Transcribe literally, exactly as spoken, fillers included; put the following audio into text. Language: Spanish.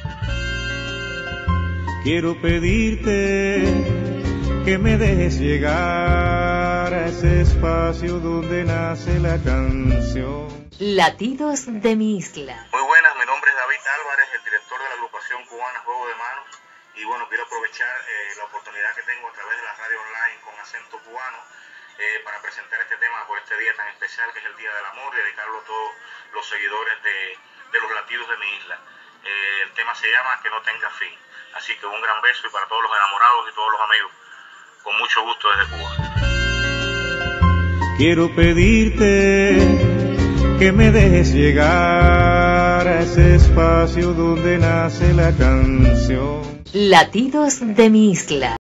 Quiero pedirte que me dejes llegar a ese espacio donde nace la canción. Latidos de mi isla. Muy buenas, mi nombre es David Álvarez, el director de la agrupación cubana Juego de Manos. Y bueno, quiero aprovechar eh, la oportunidad que tengo a través de la radio online con acento cubano eh, para presentar este tema por este día tan especial que es el Día del Amor y dedicarlo a todos los seguidores de, de los latidos de mi isla. Eh, el tema se llama Que no tenga fin. Así que un gran beso y para todos los enamorados y todos los amigos, con mucho gusto desde Cuba. Quiero pedirte que me dejes llegar a ese espacio donde nace la canción. Latidos de mi isla.